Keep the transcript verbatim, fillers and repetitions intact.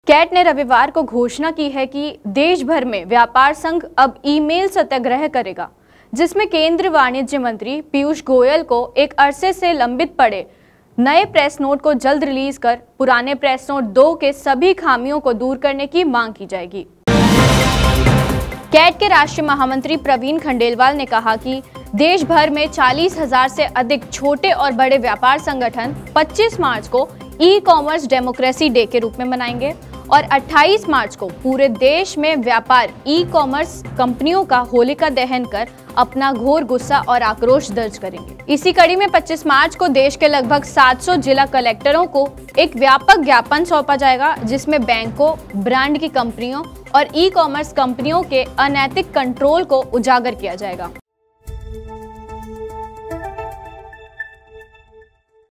Cat ने रविवार को घोषणा की है कि देश भर में व्यापार संघ अब ईमेल सत्याग्रह करेगा, जिसमें केंद्रीय वाणिज्य मंत्री पीयूष गोयल को एक अरसे से लंबित पड़े नए प्रेस नोट को जल्द रिलीज कर पुराने प्रेस नोट दो के सभी खामियों को दूर करने की मांग की जाएगी। कैट के राष्ट्रीय महामंत्री प्रवीण खंडेलवाल ने कहा कि देश भर में चालीस हजार से अधिक छोटे और बड़े व्यापार संगठन पच्चीस मार्च को ई कॉमर्स डेमोक्रेसी डे के रूप में मनाएंगे और अट्ठाईस मार्च को पूरे देश में व्यापार ई कॉमर्स कंपनियों का होलिका दहन कर अपना घोर गुस्सा और आक्रोश दर्ज करेंगे। इसी कड़ी में पच्चीस मार्च को देश के लगभग सात सौ जिला कलेक्टरों को एक व्यापक ज्ञापन सौंपा जाएगा, जिसमें बैंकों, ब्रांड की कंपनियों और ई कॉमर्स कंपनियों के अनैतिक कंट्रोल को उजागर किया जाएगा।